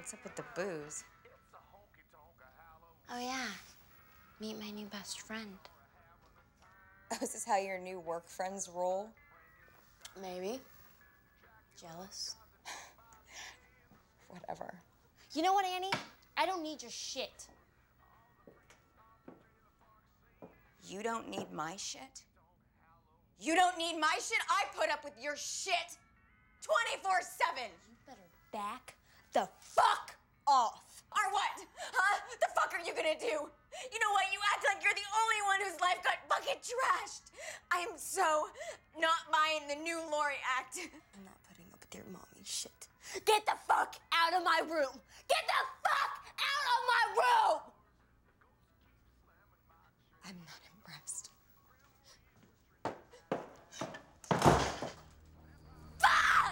What's up with the booze? Oh, yeah. Meet my new best friend. Oh, is this how your new work friends roll? Maybe. Jealous. Whatever. You know what, Annie? I don't need your shit. You don't need my shit? You don't need my shit? I put up with your shit 24/7. You better back the fuck off. Or what? Huh? The fuck are you gonna do? You know what? You act like you're the only one whose life got fucking trashed. I am so not buying the new Laurie act. I'm not putting up with your mommy shit. Get the fuck out of my room. Get the fuck out of my room. I'm not impressed. Fuck!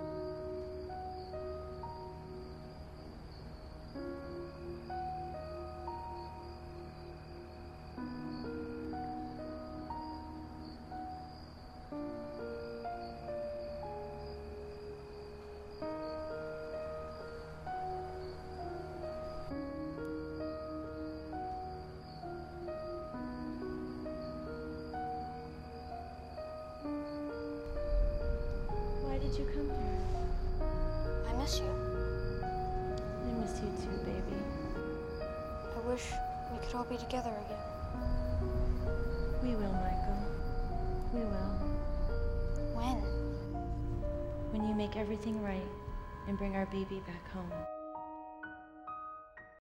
Why did you come here? I miss you. I miss you too, baby. I wish we could all be together again. We will, Michael. We will. When? When you make everything right and bring our baby back home.